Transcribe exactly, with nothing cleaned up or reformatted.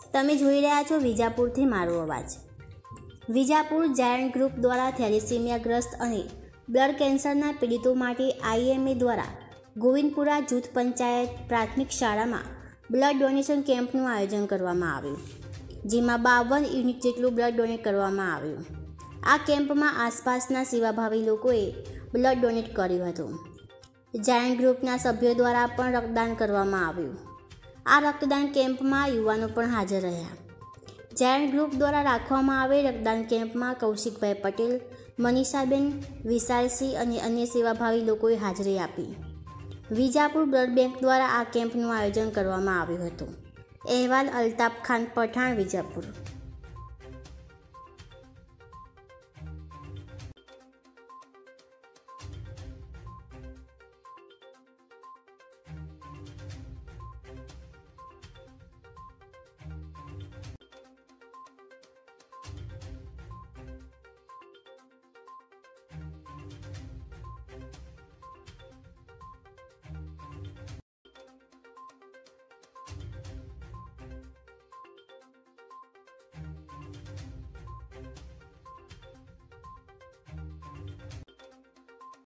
તમે જોઈ રહ્યા છો વિજાપુરથી મારો અવાજ। વિજાપુર જાયન્ટ ગ્રુપ દ્વારા થેલેસીમિયાગ્રસ્ત અને બ્લડ કેન્સરના પીડિતો માટે આઈએમએ દ્વારા ગોવિંદપુરા જૂથ પંચાયત પ્રાથમિક શાળામાં બ્લડ ડોનેશન કેમ્પનું આયોજન કરવામાં આવ્યું, જેમાં બાવન યુનિટ જેટલું બ્લડ ડોનેટ કરવામાં આવ્યું। આ કેમ્પમાં આસપાસના સેવાભાવી લોકોએ બ્લડ ડોનેટ કર્યું હતું। જાયન્ટ ગ્રુપના સભ્યો દ્વારા પણ રક્તદાન કરવામાં આવ્યું। આ રક્તદાન કેમ્પમાં યુવાનો પણ હાજર રહ્યા। જાયન્ટ ગ્રુપ દ્વારા રાખવામાં આવેલ રક્તદાન કેમ્પમાં કૌશિકભાઈ પટેલ, મનીષાબેન, વિશાલસિંહ અને અન્ય સેવાભાવી લોકોએ હાજરી આપી। વિજાપુર બ્લડ બેંક દ્વારા આ કેમ્પનું આયોજન કરવામાં આવ્યું હતું। અહેવાલ અલ્તાફ ખાન પઠાણ, વિજાપુર।